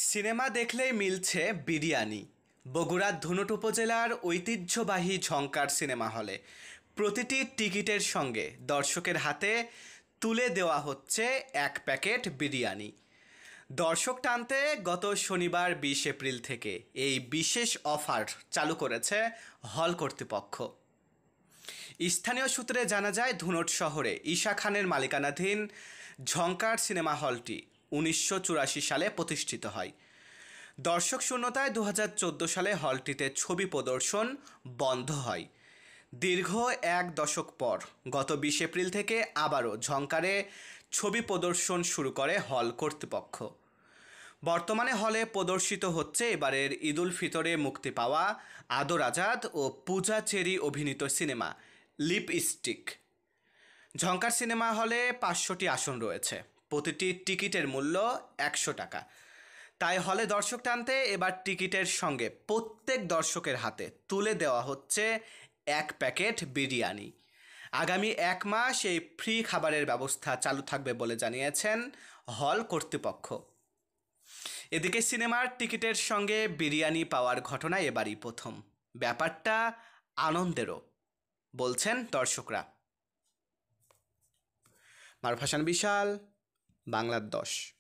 Cinema দেখলেই মিলছে বিরিয়ানি। বগুড়ার ধুনট উপজেলার ঐতিহ্যবাহী ঝংকার সিনেমা হলে প্রতিটি টিকিটের সঙ্গে দর্শকের হাতে তুলে দেওয়া হচ্ছে এক প্যাকেট বিরিয়ানি। দর্শক টানতে গত শনিবার 20 এপ্রিল থেকে এই বিশেষ অফার চালু করেছে হল কর্তৃপক্ষ। স্থানীয় সূত্রে জানা যায়, ধুনট শহরে ঈশা খানের মালিকানাধীন ঝংকার সিনেমা হলটি 1984 সালে প্রতিষ্ঠিত হয়। দর্শক শূন্যতায় 2014 সালে হলটিতে ছবি প্রদর্শন বন্ধ হয়। দীর্ঘ এক দশক পর গত 20 এপ্রিল থেকে আবারও ঝংকারে ছবি প্রদর্শন শুরু করে হল কর্তৃপক্ষ। বর্তমানে হলে প্রদর্শিত হচ্ছে এবারের ঈদুল ফিতরে মুক্তি পাওয়া আদর আজাদ ও পূজা চেরি অভিনীত সিনেমা লিপস্টিক। ঝংকার সিনেমা হলে 500টি আসন রয়েছে। প্রতিটি টিকিটের মূল্য 100 টাকা। তাই হলে দর্শক টানতে এবার টিকিটের সঙ্গে প্রত্যেক দর্শকের হাতে তুলে দেওয়া হচ্ছে এক প্যাকেট বিরিয়ানি। আগামী 1 মাস এই ফ্রি খাবারের ব্যবস্থা চালু থাকবে বলে জানিয়েছেন হল কর্তৃপক্ষ। এদিকে সিনেমার টিকিটের সঙ্গে বিরিয়ানি পাওয়ার ঘটনা এবারই প্রথম। ব্যাপারটা আনন্দেরও বলছেন দর্শকরা। মারুফ হাসান বিশাল, বাংলার 10।